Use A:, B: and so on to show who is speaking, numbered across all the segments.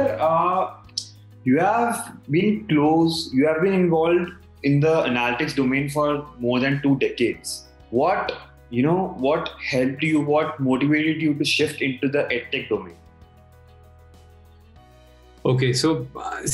A: sir, you have been you have been involved in the analytics domain for more than 2 decades. What helped you, what motivated you to shift into the edtech domain?
B: Okay, so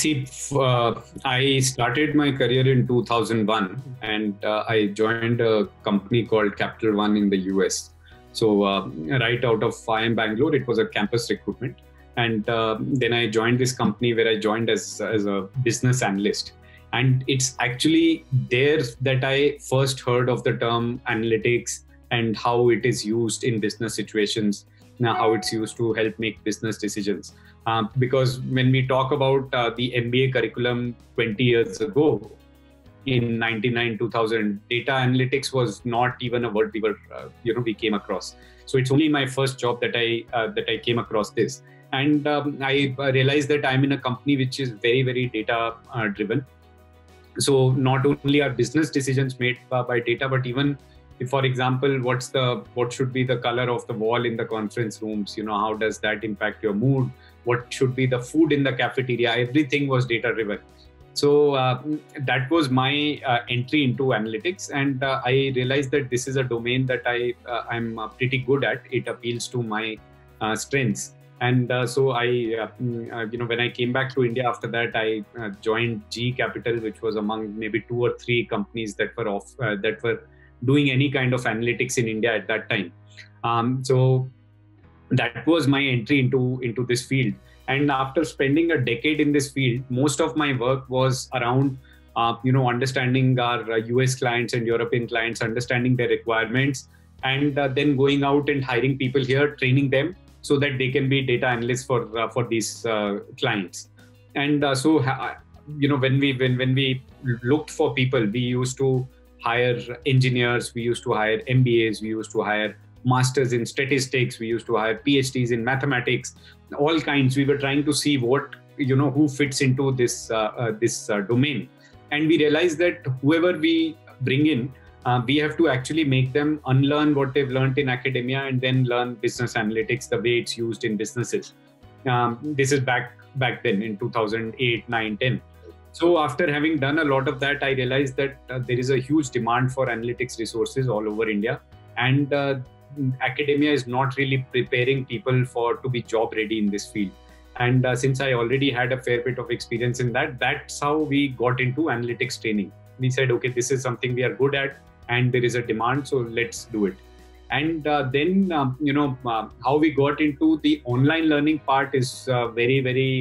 B: I started my career in 2001 and I joined a company called Capital One in the US. So right out of IIM Bangalore, it was a campus recruitment. And then I joined this company where I joined as a business analyst. And it's actually there that I first heard of the term analytics and how it is used in business situations, now how it's used to help make business decisions. Because when we talk about the MBA curriculum 20 years ago, in 99, 2000, data analytics was not even a word we came across. So it's only my first job that I came across this. And I realized that I'm in a company which is very, very data driven. So not only are business decisions made by data, but even if, for example, what should be the color of the wall in the conference rooms? How does that impact your mood? What should be the food in the cafeteria? Everything was data driven. So that was my entry into analytics, and I realized that this is a domain that I'm pretty good at. It appeals to my strengths. And so I, when I came back to India after that, I joined GE Capital, which was among maybe 2 or 3 companies that were doing any kind of analytics in India at that time. So that was my entry into this field. And after spending a decade in this field, most of my work was around, understanding our US clients and European clients, understanding their requirements, and then going out and hiring people here, training them, so that they can be data analysts for these clients. And so when we looked for people, we used to hire engineers, we used to hire MBAs, we used to hire masters in statistics, we used to hire PhDs in mathematics, all kinds. We were trying to see who fits into this domain. And we realized that whoever we bring in, we have to actually make them unlearn what they've learned in academia and then learn business analytics the way it's used in businesses. This is back then in 2008, 9, 10. So after having done a lot of that, I realized that there is a huge demand for analytics resources all over India. And academia is not really preparing people to be job ready in this field. And since I already had a fair bit of experience in that's how we got into analytics training. We said, okay, this is something we are good at and there is a demand, so let's do it. And then, how we got into the online learning part is very, very,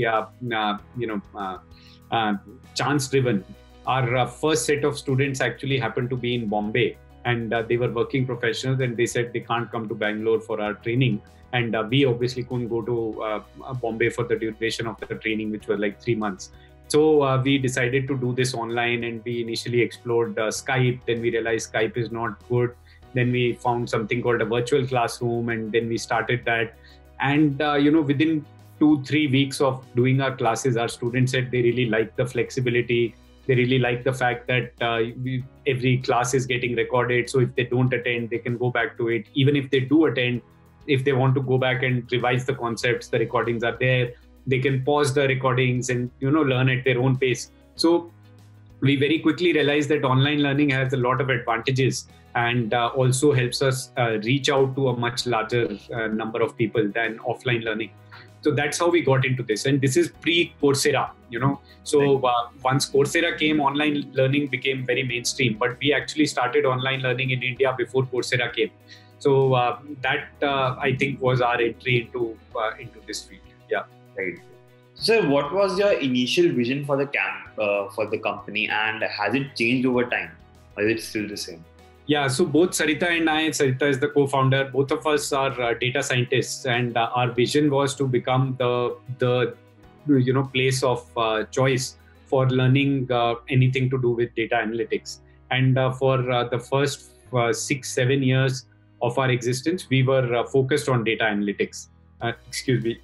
B: chance driven. Our first set of students actually happened to be in Bombay, and they were working professionals, and they said they can't come to Bangalore for our training. And we obviously couldn't go to Bombay for the duration of the training, which was like 3 months. So we decided to do this online, and we initially explored Skype. Then we realized Skype is not good. Then we found something called a virtual classroom, and then we started that. And, within 2-3 weeks of doing our classes, our students said they really like the flexibility. They really like the fact that every class is getting recorded. So if they don't attend, they can go back to it. Even if they do attend, if they want to go back and revise the concepts, the recordings are there. They can pause the recordings and, learn at their own pace. So we very quickly realized that online learning has a lot of advantages and also helps us reach out to a much larger number of people than offline learning. So that's how we got into this. And this is pre-Coursera, So once Coursera came, online learning became very mainstream. But we actually started online learning in India before Coursera came. So that, I think, was our entry into this field. Yeah.
A: Right. So what was your initial vision for the company, and has it changed over time? Or is it still the same?
B: Yeah, so both Sarita and I, Sarita is the co-founder, both of us are data scientists, and our vision was to become the place of choice for learning anything to do with data analytics. And for the first 6-7 years of our existence, we were focused on data analytics. Excuse me.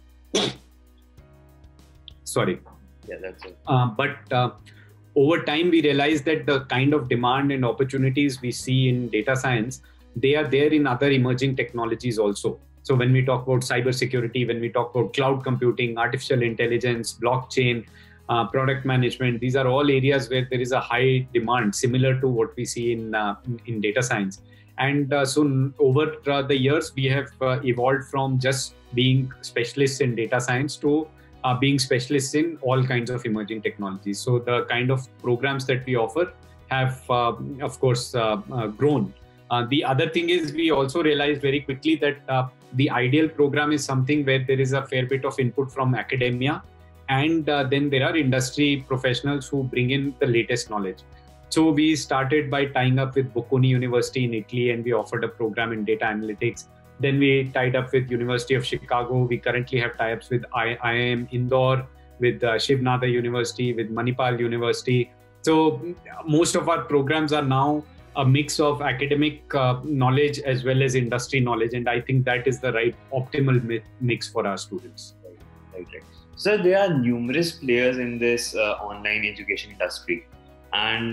B: Sorry.
A: Yeah, that's it.
B: But over time, we realized that the kind of demand and opportunities we see in data science, they are there in other emerging technologies also. So when we talk about cybersecurity, when we talk about cloud computing, artificial intelligence, blockchain, product management, these are all areas where there is a high demand, similar to what we see in data science. And so over the years, we have evolved from just being specialists in data science to being specialists in all kinds of emerging technologies. So the kind of programs that we offer have, of course, grown. The other thing is we also realized very quickly that the ideal program is something where there is a fair bit of input from academia, and then there are industry professionals who bring in the latest knowledge. So we started by tying up with Bocconi University in Italy, and we offered a program in data analytics. Then we tied up with University of Chicago. We currently have tie-ups with IIM Indore, with Shiv Nada University, with Manipal University. So most of our programs are now a mix of academic knowledge as well as industry knowledge. And I think that is the right optimal mix for our students.
A: Right. So there are numerous players in this online education industry. And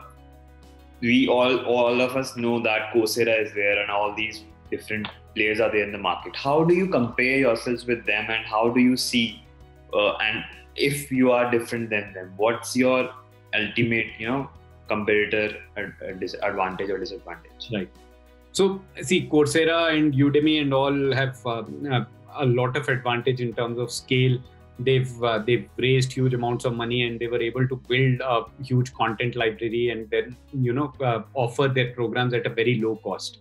A: we all of us know that Coursera is there and all these different players are there in the market. How do you compare yourselves with them, and how do you see and if you are different than them, what's your ultimate competitor advantage or disadvantage?
B: Right. So see, Coursera and Udemy and all have a lot of advantage in terms of scale. They've raised huge amounts of money, and they were able to build a huge content library and then offer their programs at a very low cost.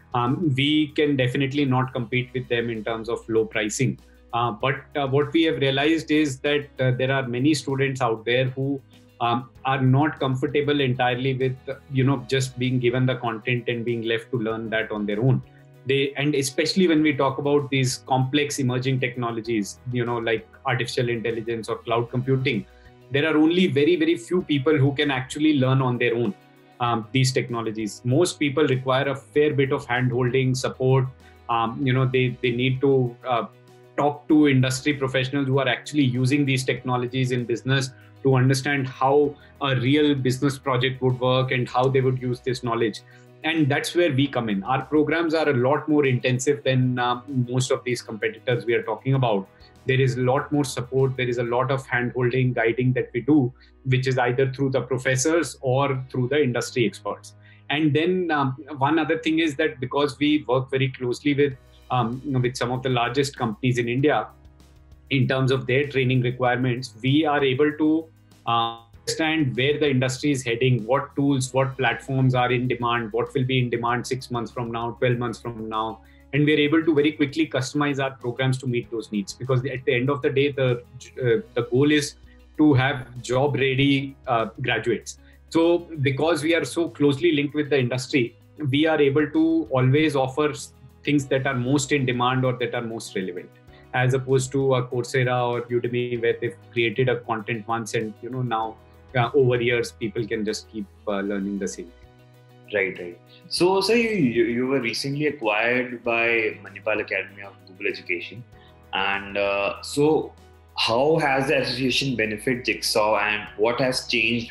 B: We can definitely not compete with them in terms of low pricing. But what we have realized is that there are many students out there who are not comfortable entirely with just being given the content and being left to learn that on their own. And especially when we talk about these complex emerging technologies, like artificial intelligence or cloud computing, there are only very, very few people who can actually learn on their own these technologies. Most people require a fair bit of hand-holding support. They need to talk to industry professionals who are actually using these technologies in business to understand how a real business project would work and how they would use this knowledge. And that's where we come in. Our programs are a lot more intensive than most of these competitors we are talking about. There is a lot more support. There is a lot of hand-holding, guiding that we do, which is either through the professors or through the industry experts. And then one other thing is that because we work very closely with some of the largest companies in India, in terms of their training requirements, we are able to understand where the industry is heading, what tools, what platforms are in demand, what will be in demand 6 months from now, 12 months from now. And we're able to very quickly customize our programs to meet those needs. Because at the end of the day, the goal is to have job-ready graduates. So because we are so closely linked with the industry, we are able to always offer things that are most in demand or that are most relevant, as opposed to a Coursera or Udemy, where they've created a content once and now over years people can just keep learning the same thing.
A: Right. So you were recently acquired by Manipal Academy of Google Education, and so how has the association benefit Jigsaw, and what has changed?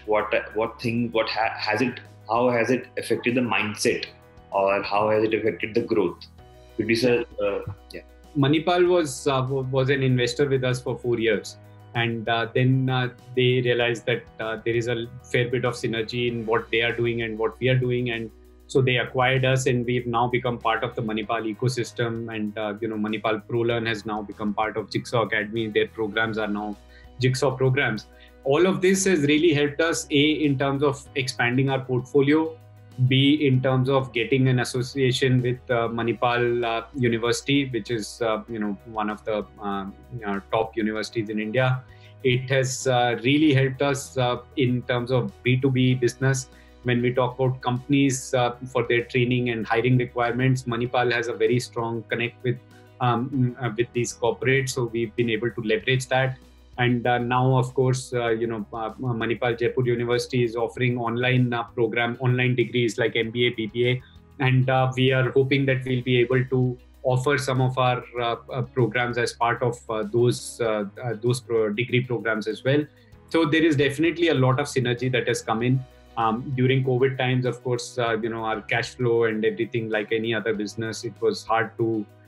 A: How has it affected the mindset, or how has it affected the growth? Could you say,
B: Manipal was an investor with us for 4 years, and then they realized that there is a fair bit of synergy in what they are doing and what we are doing, and so they acquired us, and we've now become part of the Manipal ecosystem. And Manipal ProLearn has now become part of Jigsaw Academy. Their programs are now Jigsaw programs. All of this has really helped us, A, in terms of expanding our portfolio, B, in terms of getting an association with Manipal University, which is one of the top universities in India. It has really helped us in terms of B2B business. When we talk about companies for their training and hiring requirements, Manipal has a very strong connect with these corporates, so we've been able to leverage that. And now, of course, Manipal Jaipur University is offering online degrees like MBA, BBA, and we are hoping that we'll be able to offer some of our programs as part of those degree programs as well. So there is definitely a lot of synergy that has come in. During COVID times, of course, our cash flow and everything, like any other business, it was hard to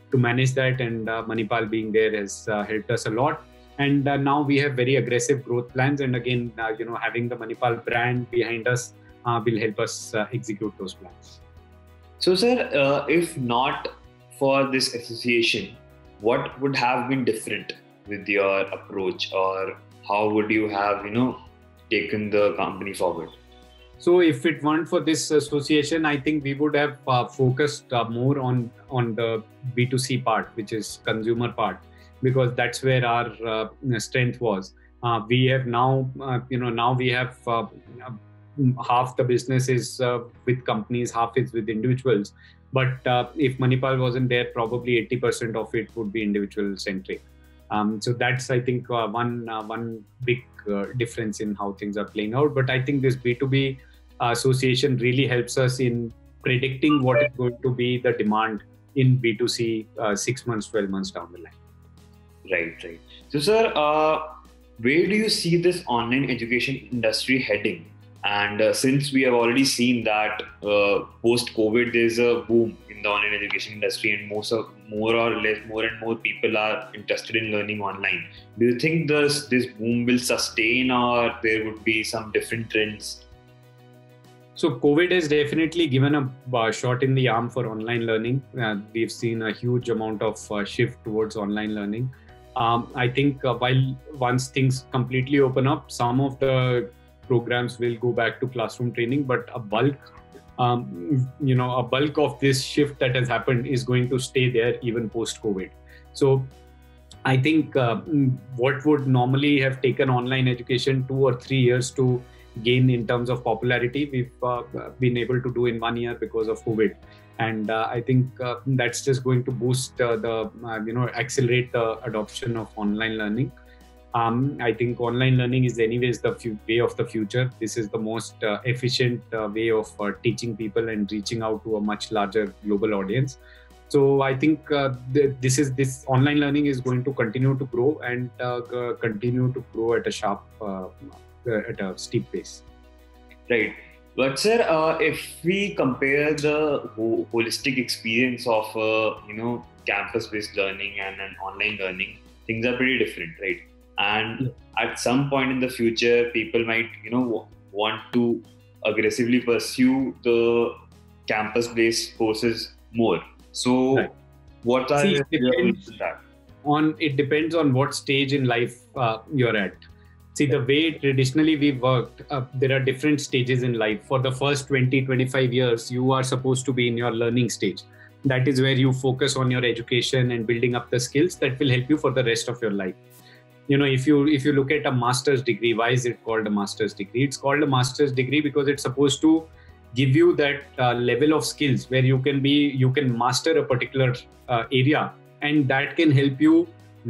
B: to manage that, and Manipal being there has helped us a lot. And now we have very aggressive growth plans, and again, having the Manipal brand behind us will help us execute those plans.
A: So, sir, if not for this association, what would have been different with your approach, or how would you have, taken the company forward?
B: So, if it weren't for this association, I think we would have focused more on the B2C part, which is consumer part, because that's where our strength was. We have now, now we have half the business is with companies, half is with individuals. But if Manipal wasn't there, probably 80% of it would be individual centric. So that's, I think, one big difference in how things are playing out. But I think this B2B association really helps us in predicting what is going to be the demand in B2C 6 months, 12 months down the line.
A: Right. So, sir, where do you see this online education industry heading? And since we have already seen that post-COVID, there's a boom in the online education industry, and more and more people are interested in learning online. Do you think this boom will sustain, or there would be some different trends?
B: So COVID has definitely given a shot in the arm for online learning. We've seen a huge amount of shift towards online learning. I think once things completely open up, some of the programs will go back to classroom training, but a bulk of this shift that has happened is going to stay there even post-COVID. So I think what would normally have taken online education 2 or 3 years to gain in terms of popularity, we've been able to do in 1 year because of COVID. And I think that's just going to boost accelerate the adoption of online learning. I think online learning is anyways the way of the future. This is the most efficient way of teaching people and reaching out to a much larger global audience. So I think this online learning is going to continue to grow and continue to grow at a steep pace.
A: Right. But sir, if we compare the holistic experience of campus-based learning and an online learning, things are pretty different, right? And at some point in the future, people might want to aggressively pursue the campus-based courses more. So, right. What are your views on that?
B: It depends on what stage in life you're at. See, the way traditionally we worked, there are different stages in life. For the first 20-25 years, you are supposed to be in your learning stage. That is where you focus on your education and building up the skills that will help you for the rest of your life. If you look at a master's degree, why is it called a master's degree? It's called a master's degree because it's supposed to give you that level of skills where you can master a particular area, and that can help you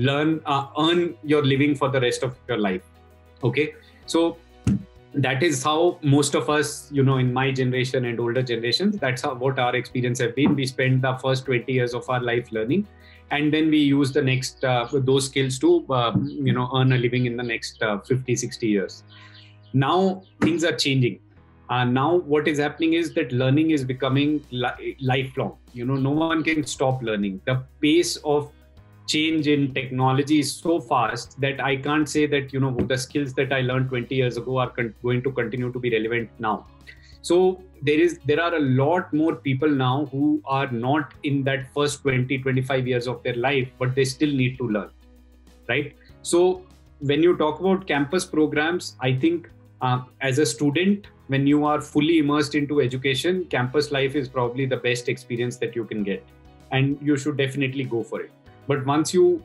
B: earn your living for the rest of your life. Okay, so that is how most of us, in my generation and older generations, that's what our experience have been. We spend the first 20 years of our life learning, and then we use the next those skills to earn a living in the next 50-60 years. Now things are changing. Now what is happening is that learning is becoming lifelong. No one can stop learning. The pace of change in technology is so fast that I can't say that the skills that I learned 20 years ago are going to continue to be relevant now. So there are a lot more people now who are not in that first 20-25 years of their life, but they still need to learn, right? So when you talk about campus programs, I think as a student, when you are fully immersed into education, campus life is probably the best experience that you can get, and you should definitely go for it. But once you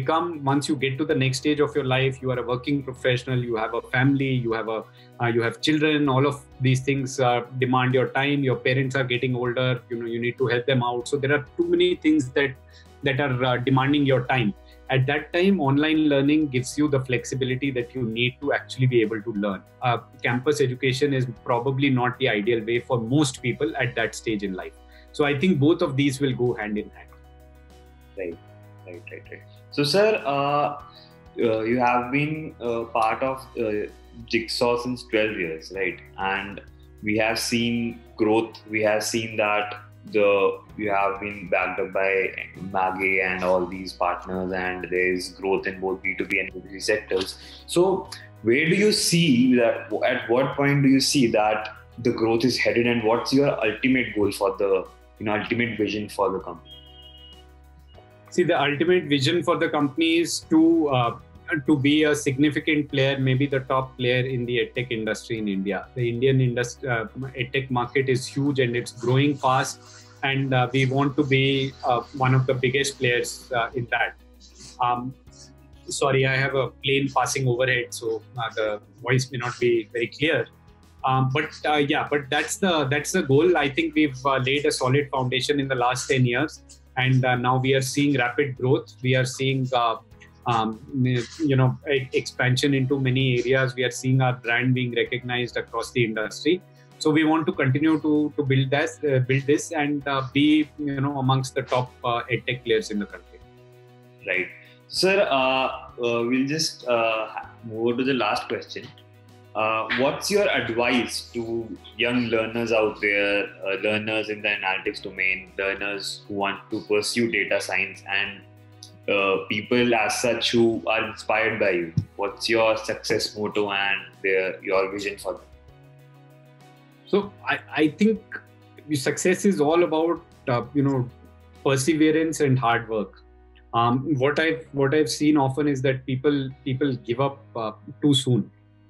B: get to the next stage of your life, you are a working professional, you have a family, you have children, all of these things demand your time. Your parents are getting older, you need to help them out. So there are too many things that are demanding your time. At that time, online learning gives you the flexibility that you need to actually be able to learn. Campus education is probably not the ideal way for most people at that stage in life. So I think both of these will go hand in hand.
A: Right. So, sir, you have been part of Jigsaw since 12 years, right? And we have seen growth. We have seen that you have been backed up by Mage and all these partners, and there is growth in both B2B and B2C sectors. So where do you see that? At what point do you see that the growth is headed, and what's your ultimate goal for the ultimate vision for the company?
B: See, the ultimate vision for the company is to be a significant player, maybe the top player in the edtech industry in India. The Indian edtech market is huge and it's growing fast, and we want to be one of the biggest players in that. Sorry, I have a plane passing overhead, so the voice may not be very clear. But that's the goal. I think we've laid a solid foundation in the last 10 years, and now we are seeing rapid growth. We are seeing expansion into many areas. We are seeing our brand being recognized across the industry. So we want to continue to build this and be amongst the top edtech players in the country.
A: Right, sir. We'll just move to the last question. What's your advice to young learners out there, learners in the analytics domain, learners who want to pursue data science, and people as such who are inspired by you? What's your success motto and your vision for them?
B: So I think success is all about perseverance and hard work. What I've seen often is that people give up too soon.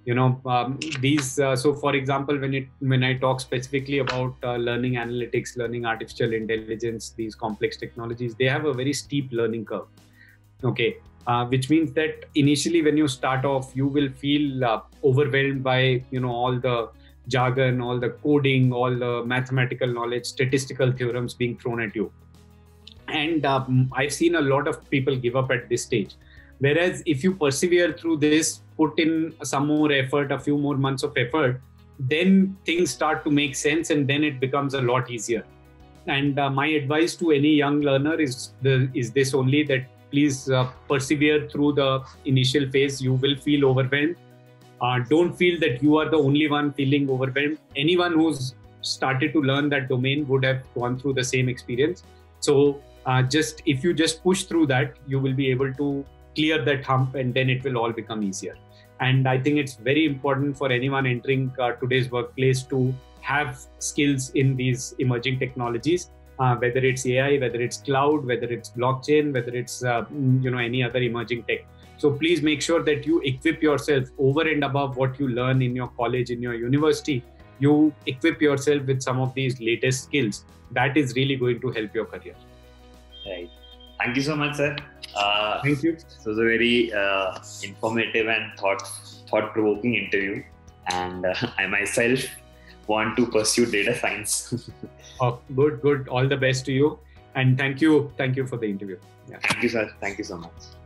B: So for example, when I talk specifically about learning analytics, learning artificial intelligence, these complex technologies, they have a very steep learning curve. Okay, which means that initially when you start off, you will feel overwhelmed by all the jargon, all the coding, all the mathematical knowledge, statistical theorems being thrown at you. And I've seen a lot of people give up at this stage. Whereas if you persevere through this, put in some more effort, a few more months of effort, then things start to make sense, and then it becomes a lot easier. And my advice to any young learner is this only, that please persevere through the initial phase. You will feel overwhelmed. Don't feel that you are the only one feeling overwhelmed. Anyone who's started to learn that domain would have gone through the same experience. So if you just push through that, you will be able to clear that hump, and then it will all become easier. And I think it's very important for anyone entering today's workplace to have skills in these emerging technologies, whether it's AI, whether it's cloud, whether it's blockchain, whether it's any other emerging tech. So please make sure that you equip yourself over and above what you learn in your college, in your university. You equip yourself with some of these latest skills. That is really going to help your career.
A: Right. Thank you so much, sir.
B: Thank you.
A: It was a very informative and thought-provoking interview, and I myself want to pursue data science.
B: Oh, good. All the best to you, and thank you for the interview.
A: Yeah. Thank you, sir. Thank you so much.